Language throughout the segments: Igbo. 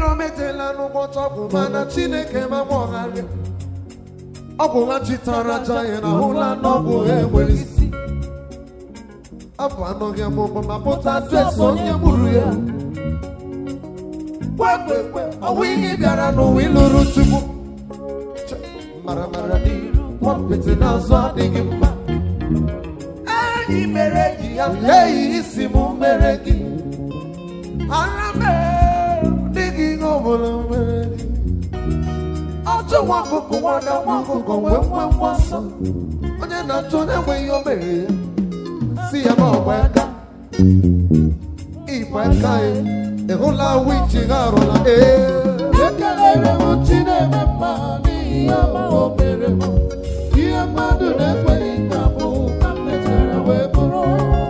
iro metela n'ụbọchị ọgwụ mana Chineke ma gbọgharịa ọ bụ nwa chitara aja ya na hụla n'ọgwụ enwere isi afọ anọghị amụmụ ma pụta ntụesi onye gburu ya kwekwe ọnwụ ihe bịara n'ụwa ịlụrụ Chukwu maramara n'iru kwapịtị n'azụ adịghị mma enyi mere gị ya leghị isi m mere gị ara mere dịghị ihe ọbụla mere gị ọchụ nwa ọkụkọ nwada nwa ọkụkọ wee nwe mgbasa onye na-achọ na-enweghị o mere ya si ya ma ọgba aka ịgba aka ya ịhụla wichi ha arụla ekelere m Chineke mma n'ihi ya ma o mere m ihe mmadụ na-ekweghị nna bụ ka m mechara wee bụrụ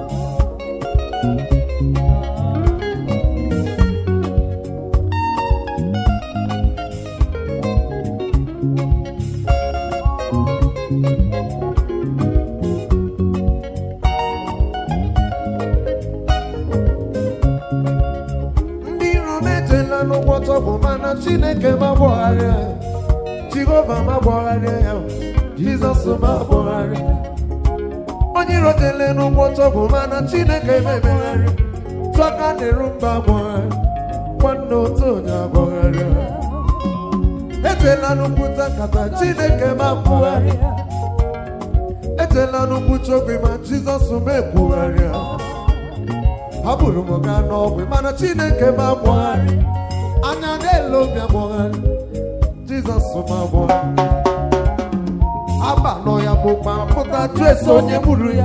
n'ụbọchị ọgwụ mana Chineke ma gbọgharịa ya Jehova ma gbọgharịa ya Jizọs ma gbọgharịa onye irotele n'ụbọchị ọgwụ mana Chineke ememegharị tụaka dịrụ mba gbọgharịa nwanne otu onye agbọgharịa etela n'ukwuta nkata Chineke ma gbọgharịa etela n'ukwucha ogwe ma Jizọs ma ekwugharịa ha bụrụ m gaa n'ọgwụ mana Chineke ma gbọgharịa anya na-ele obi agbọgharị Jizọs ma gbọgharị aba nọ ya bụkwa pụta esi onye gburu ya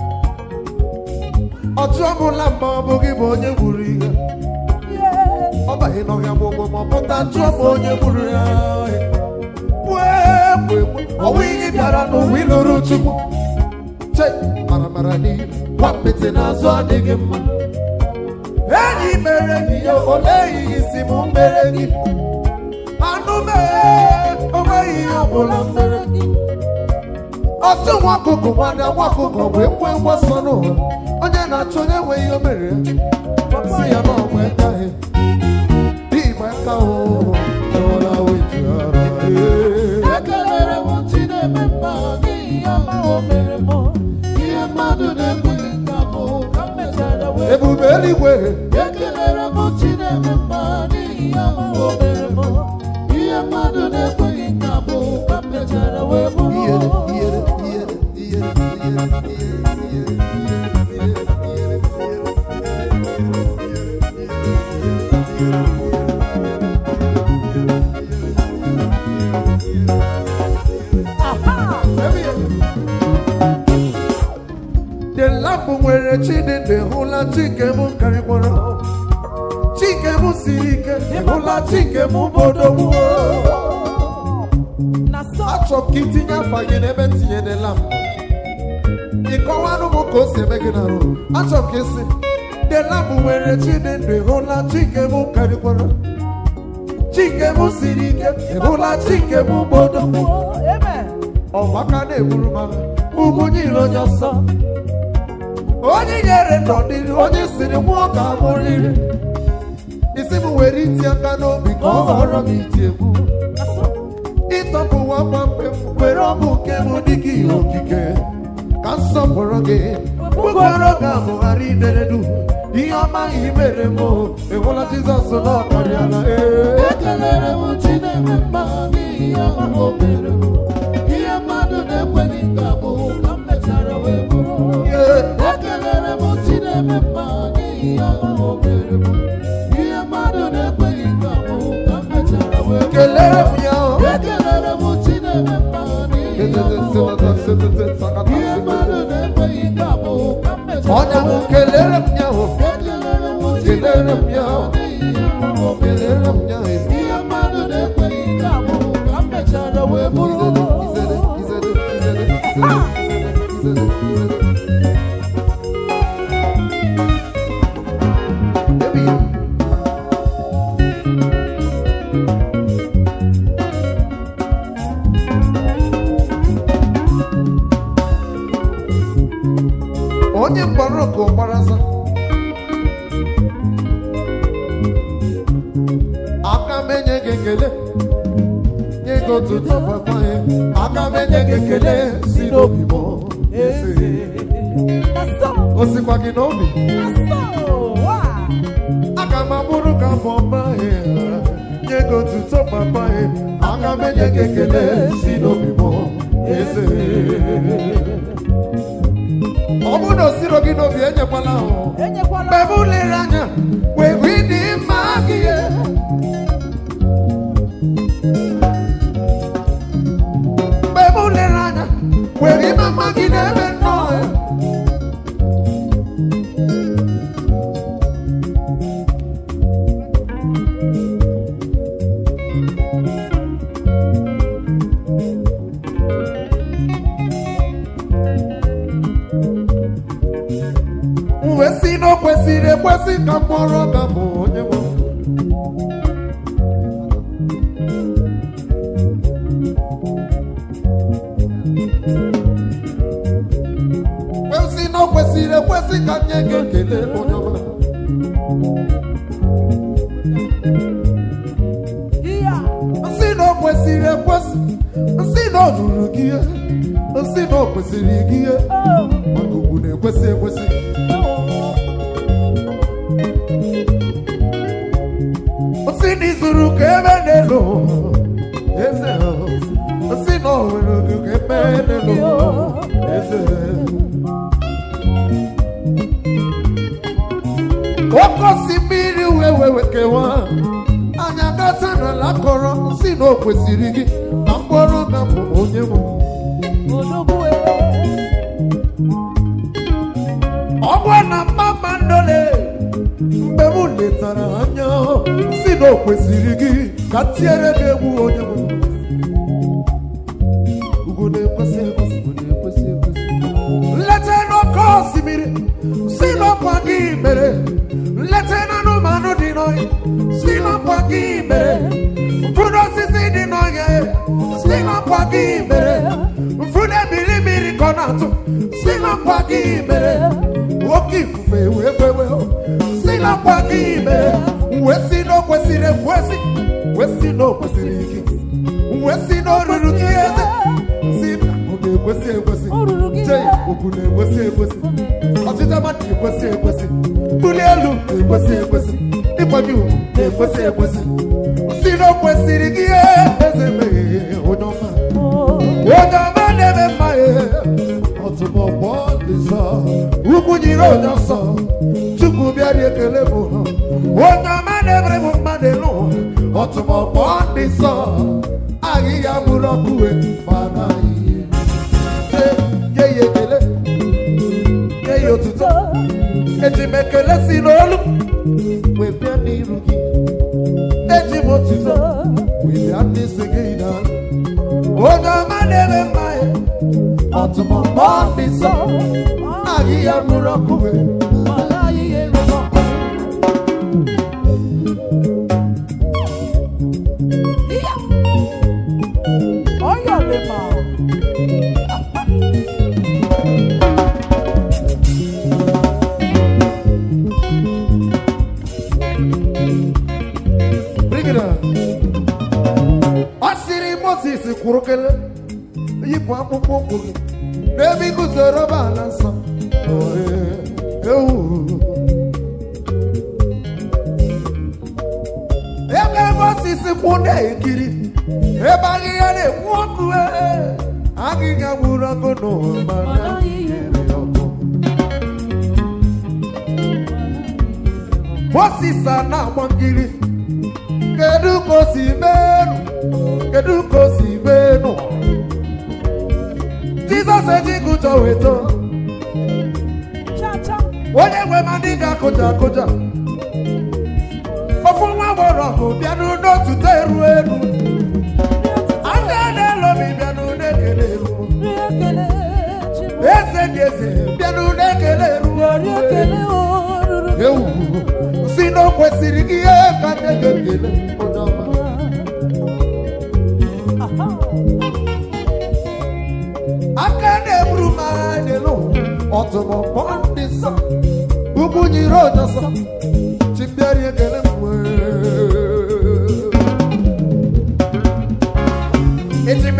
ọchụ ọbụla mgbe ọ bụghị bụ onye gburu ya ọ baghị nọ ya gbogbo ma pụta chụọ bụ onye gburu ya ọnwụ ihe bịara n'ụwa ịlụrụ Chukwu che maramara n'ihu kwapịtị n'azụ adịghị mma enyi mere gị ya oleghị isi m mere gị anụ mee onweghị ihe ọbụla mere gị ọtụ nwa ọkụkọ nwada nwa ọkụkọ wee kwe mgbasa n'ụwa onye na-achọ onye nweghị ihe o mere ya si ya ma ọgba aka ha ịgba aka ụla weji ara ekelere m Chineke mma n'ihi ya ma o mere m ihe mmadụ na-ekweghị nna bụ ka m mechara wee ebube eluigwe ekelere m Chineke mma n'ihi ya ma o mere m ihe mmadụ na-ekweghị nna bụ ka m mechara wee bụrụ the lamp nwere Chineke hụla Chike m karịkwara Chike m siri ike hụla Chike m bodogbu achọ ka itinye afa gị n'ebe tinyere lamp ịkọwanụ m ka o si eme gị n'arụ achọ ka isi the lamp nwere Chineke hụla Chike m karịkwara Chike m siri ike hụla Chike m bodogbu ọgbaka na-egburu mama ugwu niile onye ọsọ onye nyere ndọdịrị onye siri mmụọ ka amụrịrị isi m were iti aka n'obi ka ọ ghọrọ m iti egwu ịtọpụwa gbamgbe were ọgụ nke m dịka ihe okike ka nsọpụrụ gị mkpụrụ ga-amụgharị ideredu ihe ọma ihe mere m ịhụla Jizọs n'ọkarịala ekelere m Chineke mma n'ihi ya ma o mere m ihe mmadụ na-ekweghị nka bụ ka m mechara wee bụrụ ekelere m Chineke mma n'ihi ya ma o mere m ihe mmadụ na-ekweghị nka bụ ka m mechara wee bụrụ kelere m ya ekelere m Chineke mma n'ihi ya ma o mere m ihe mmadụ na-ekweghị nka bụ ka m mechara onye m kelere m ya ekelere m kelere m ya n'ihi ya ma o mere kelere m ya ihe mmadụ na-ekweghị nka bụ ka m mechara wee bụrụ onye mgbara ka ọgbaraza ekele nye gị otuto papa ya aga m enye gị ekele si n'obi m eze o sikwa gị n'obi aga m abụrụ ka m ọma ya nye gị otuto papa ya aga m enye gị ekele si n'obi m eze ọ bụrụ na o siro gị n'obi enyekwala ahụ mgbe m lere anya wee hụ ịdị mma gị mgbe m lere anya were ịma mma gị n'ebe nnọọ ya wesi na o kwesịrị ekwesị ka m kpọrọ ga bụ onye nwe wesi na o kwesịrị ekwesị ka m nye gị ekele onye ọbụla nsị na o kwesịrị ekwesị nsị na o ruru gị ihe nsị na o kwesịrị gị ihe maka ugwu na-ekwesị ekwesị nsị na izuru ka ebe n'elu eze nsị na o nwere oge ka ebe n'elu eze oke osimiri wewe kewa anya gata n'ala kọrọ nsị na o kwesịrị gị na mkpọrọ ga bụ onye m ọ bụ na mama ndole mgbe m letara anya si na o kwesịrị gị ka tiere gị egwu onye nwe ugwu na-ekwesị ekwesị nleta n'oke osimiri si n'ọkwa gị mere nleta n'anụmanụ dị n'ọhịa si n'ọkwa gị mere mfụrụ osisi dị n'ọhịa si n'ọkwa gị mere mfụrụ ebili mmiri kọ na-atụ si n'ọkwa gị mere oke ifufe wee fewe si n'ọkwa gị mere wee si na o kwesịrị ekwesị wee si na o kwesịrị gị wee si na o ruru gị eze si na ọ na-ekwesị ekwesị chee okwu na-ekwesị ekwesị ọchịchị mmadụ na-ekwesị ekwesị mbuli elu na-ekwesị ekwesị ịkwa gị ugwu na-ekwesị ekwesị si na o kwesịrị gị eze meghe onye ọma na-eme mma ọtụmọkpọ dị nsọ ukwu jiri onye ọsọ chukwu bịara ekele m onye ọma na-emere m mmadụ elu ọtụmọkpọ dị nsọ ahịhịa bụrụ ọkụ mana ihe nye ya ekele nye ya otuto eji m ekele si n'olu wee bịa n'iru gị eji m otuto wee bịa n'isi gị na onye ọma na-eme mma ọtụmọkpọ dị nsọ ahịhịa bụrụ ọkụ mana ihe ọ sịrị Moses kwuru kele yipụ akpụkpọ ụkwụ gị n'ebe iguzoro ala nsọ ebe Moses kwụ na-ekiri ebe ahịhịa na-ekwu ọkụ ahịhịa gburu ọkụ n'ụwa mana ọkụ Moses a na-agba nkiri kedu ka o si menu kedu ka o si menu Jizọs ejighị ụjọ weto onye nwe ma ndị ga-akụja akụja ofu nwa gbọrọ ọgụ bịanụ n'otuto eru elu anya na-elobi bịanụ na-ekele eru eze dị eze bịanụ na-ekele eru ewu si na o kwesịrị gị ihe ka ndị ga-ekele onye ọma aka na-eburu m agha n'elu ọtụmọkpọ ndị nsọ ugwu nyiri onye nsọ chibịara ekele m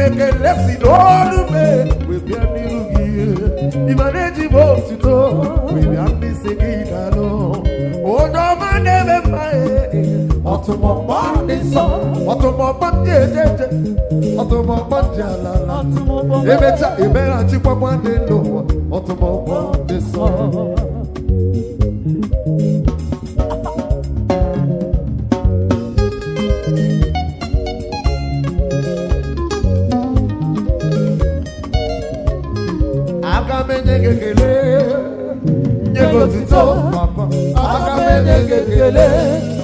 ekele si n'olu me wee bịa n'iru gị ibe na-eji m otuto wee bịa n'isi gị dalụ onye ọma na-eme mma ọtụmọkpọ ndị nsọ ọtụmọkpọ ndị ejeje ọtụmọkpọ ndị alala emecha emeghachikwa ndị n'ụwa ọtụmọkpọ ndị nsọ Nyego tito, papa. Akamene gekele.